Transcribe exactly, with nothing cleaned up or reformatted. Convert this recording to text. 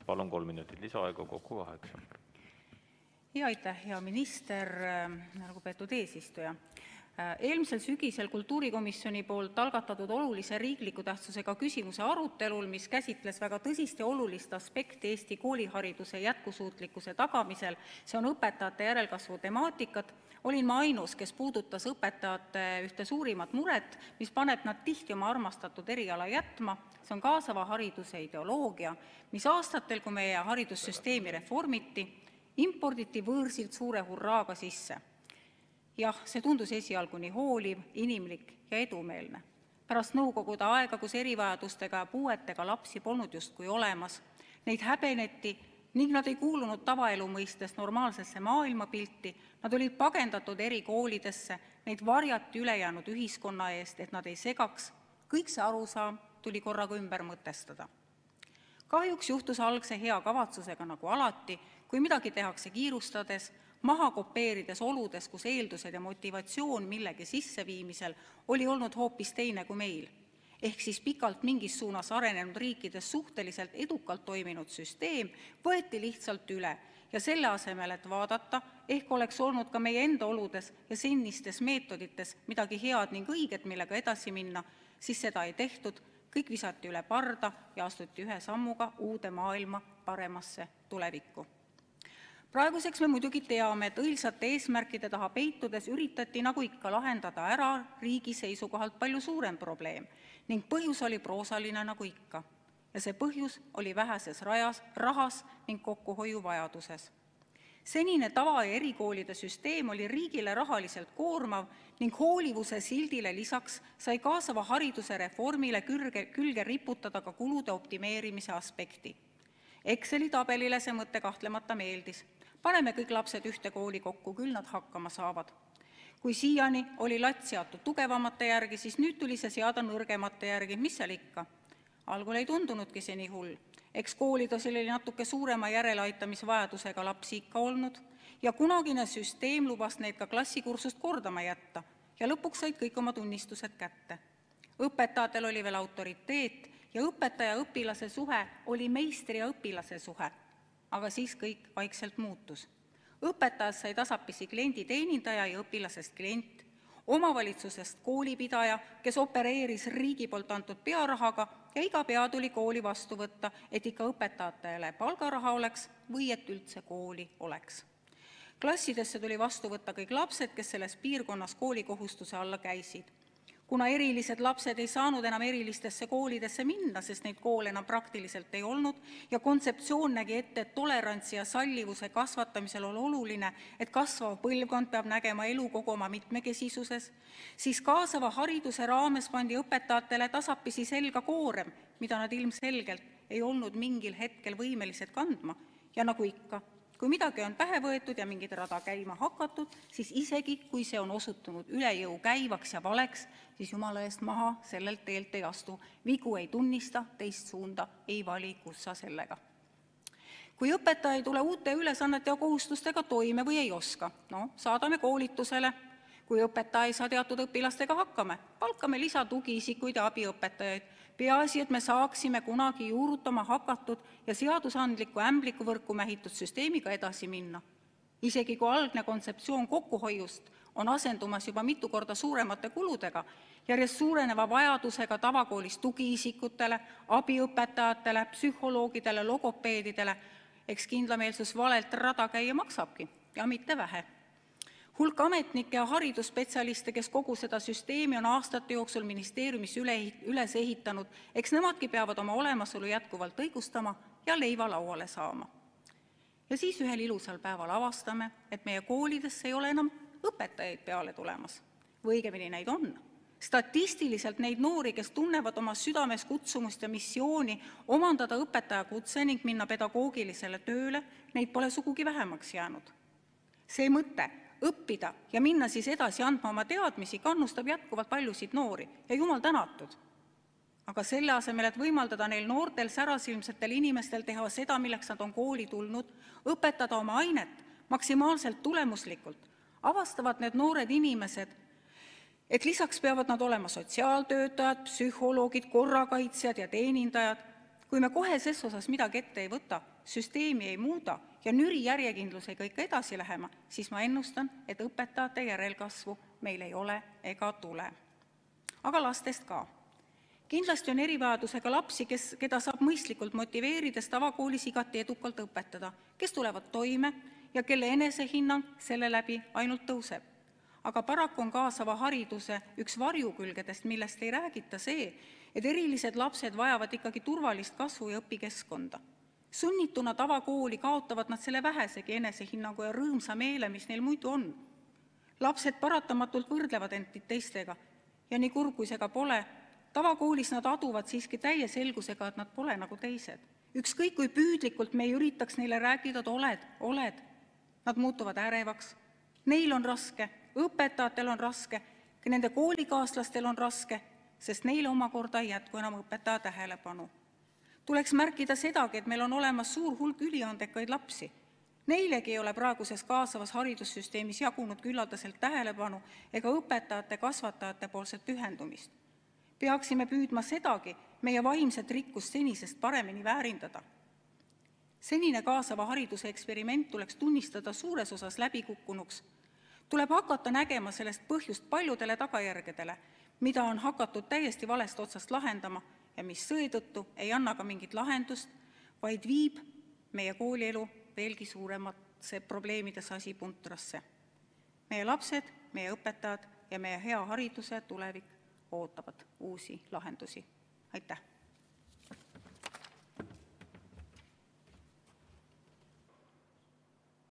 Palun kolm minutit lisaaega, kokku kaheksa. Ja aitäh, hea minister, lugupeetud eesistuja. Eelmisel sügisel kultuurikomisjoni poolt algatatud olulise riikliku tähtsusega küsimuse arutelul, mis käsitles väga tõsist ja olulist aspekti Eesti koolihariduse jätkusuutlikkuse tagamisel, see on õpetajate järelkasvu temaatikat, olin ma ainus, kes puudutas õpetajate ühte suurimat muret, mis paneb nad tihti oma armastatud eriala jätma. See on kaasava hariduse ideoloogia, mis aastatel, kui meie haridussüsteemi reformiti, imporditi võõrsilt suure hurraaga sisse. Jah, see tundus esialgu nii hooliv, inimlik ja edumeelne. Pärast nõukogude aega, kus erivajadustega ja puuetega lapsi polnud justkui olemas, neid häbeneti ning nad ei kuulunud tavaelu mõistes normaalsesse maailmapilti, nad olid pagendatud erikoolidesse, neid varjati ülejäänud ühiskonna eest, et nad ei segaks. Kõik see arusaam tuli korraga ümber mõtestada. Kahjuks juhtus algse hea kavatsusega nagu alati, kui midagi tehakse kiirustades, maha kopeerides oludes, kus eeldused ja motivatsioon millegi sisseviimisel oli olnud hoopis teine kui meil. Ehk siis pikalt mingis suunas arenenud riikides suhteliselt edukalt toiminud süsteem võeti lihtsalt üle ja selle asemel, et vaadata, ehk oleks olnud ka meie enda oludes ja senistes meetodites midagi head ning õiget, millega edasi minna, siis seda ei tehtud, kõik visati üle parda ja astuti ühe sammuga uude maailma paremasse tulevikku. Praeguseks me muidugi teame, et õilsate eesmärkide taha peitudes üritati nagu ikka lahendada ära riigi seisukohalt palju suurem probleem ning põhjus oli proosaline nagu ikka. Ja see põhjus oli väheses rajas, rahas ning kokkuhoiu vajaduses. Senine tava- ja erikoolide süsteem oli riigile rahaliselt koormav ning hoolivuse sildile lisaks sai kaasava hariduse reformile külge, külge riputada ka kulude optimeerimise aspekti. Exceli tabelile see mõte kahtlemata meeldis. Paneme kõik lapsed ühte kooli kokku, küll nad hakkama saavad. Kui siiani oli latt seatud tugevamate järgi, siis nüüd tuli see seada nõrgemate järgi, mis seal ikka. Algul ei tundunudki see nii hull. Eks koolides oli natuke suurema järeleaitamisvajadusega lapsi ikka olnud ja kunagine süsteem lubas neid ka klassikursust kordama jätta ja lõpuks said kõik oma tunnistused kätte. Õpetajatel oli veel autoriteet ja õpetaja õpilase suhe oli meistri ja õpilase suhe. Aga siis kõik vaikselt muutus. Õpetajast sai tasapisi kliendi teenindaja ja õpilasest klient, omavalitsusest koolipidaja, kes opereeris riigi poolt antud pearahaga ja iga pea tuli kooli vastu võtta, et ikka õpetajatele palgaraha oleks või et üldse kooli oleks. Klassidesse tuli vastu võtta kõik lapsed, kes selles piirkonnas koolikohustuse alla käisid. Kuna erilised lapsed ei saanud enam erilistesse koolidesse minna, sest neid koole enam praktiliselt ei olnud ja kontseptsioon nägi ette, et tolerantsi ja sallivuse kasvatamisel on oluline, et kasvav põlvkond peab nägema elu kogu oma mitmekesisuses, siis kaasava hariduse raames pandi õpetajatele tasapisi selga koorem, mida nad ilmselgelt ei olnud mingil hetkel võimelised kandma ja nagu ikka. Kui midagi on pähe võetud ja mingid rada käima hakatud, siis isegi kui see on osutunud üle jõu käivaks ja valeks, siis jumala eest maha sellelt teelt ei astu, vigu ei tunnista, teist suunda ei vali, kus sa sellega. Kui õpetaja ei tule uute ülesannete ja kohustustega toime või ei oska, no saadame koolitusele. Kui õpetaja ei saa teatud õpilastega hakkame, palkame lisatugiisikuid ja abiõpetajaid. Peaasi, et me saaksime kunagi juurutama hakatud ja seadusandliku ämblikuvõrku mähitud süsteemiga edasi minna. Isegi kui algne kontseptsioon kokkuhoiust on asendumas juba mitu korda suuremate kuludega, järjest suureneva vajadusega tavakoolis tugiisikutele, abiõpetajatele, psühholoogidele, logopeedidele, eks kindlameelsus valelt rada käia maksabki ja mitte vähe. Hulk ametnikke ja haridusspetsialiste, kes kogu seda süsteemi on aastate jooksul ministeeriumis üles ehitanud, eks nemadki peavad oma olemasolu jätkuvalt õigustama ja leiva lauale saama. Ja siis ühel ilusal päeval avastame, et meie koolidesse ei ole enam õpetajaid peale tulemas. Või õigemini neid on. Statistiliselt neid noori, kes tunnevad oma südames kutsumust ja missiooni omandada õpetajakutse ning minna pedagoogilisele tööle, neid pole sugugi vähemaks jäänud. See mõte õppida ja minna siis edasi andma oma teadmisi kannustab jätkuvalt paljusid noori ja jumal tänatud. Aga selle asemel, et võimaldada neil noortel särasilmsetel inimestel teha seda, milleks nad on kooli tulnud, õpetada oma ainet maksimaalselt tulemuslikult, avastavad need noored inimesed, et lisaks peavad nad olema sotsiaaltöötajad, psühholoogid, korrakaitsjad ja teenindajad, kui me kohe ses osas midagi ette ei võta, süsteemi ei muuda ja nüri järjekindlusega ikka edasi läheme, siis ma ennustan, et õpetajate järelkasvu meil ei ole ega tule. Aga lastest ka. Kindlasti on erivajadusega lapsi, kes, keda saab mõistlikult motiveerides tavakoolis igati edukalt õpetada, kes tulevad toime ja kelle enesehinnang selle läbi ainult tõuseb. Aga paraku on kaasava hariduse üks varjukülgedest, millest ei räägita see, et erilised lapsed vajavad ikkagi turvalist kasvu- ja õpikeskkonda. Sunnituna tavakooli kaotavad nad selle vähesegi enesehinnangu ja rõõmsa meele, mis neil muidu on. Lapsed paratamatult võrdlevad end teistega ja nii kurb kui see ka pole, tavakoolis nad aduvad siiski täie selgusega, et nad pole nagu teised. Ükskõik kui püüdlikult me ei üritaks neile rääkida, et oled, oled. Nad muutuvad ärevaks. Neil on raske, õpetajatel on raske, nende koolikaaslastel on raske, sest neile omakorda ei jätku enam õpetaja tähelepanu. Tuleks märkida sedagi, et meil on olemas suur hulk üliandekaid lapsi. Neilegi ei ole praeguses kaasavas haridussüsteemis jagunud küllaldaselt tähelepanu ega õpetajate kasvatajate poolset pühendumist. Peaksime püüdma sedagi meie vaimset rikkust senisest paremini väärindada. Senine kaasava hariduse eksperiment tuleks tunnistada suures osas läbikukkunuks. Tuleb hakata nägema sellest põhjust paljudele tagajärgedele, mida on hakatud täiesti valest otsast lahendama ja mis seetõttu ei anna ka mingit lahendust, vaid viib meie koolielu veelgi suuremasse probleemide sasipuntrasse. Meie lapsed, meie õpetajad ja meie hea hariduse tulevik ootavad uusi lahendusi. Aitäh!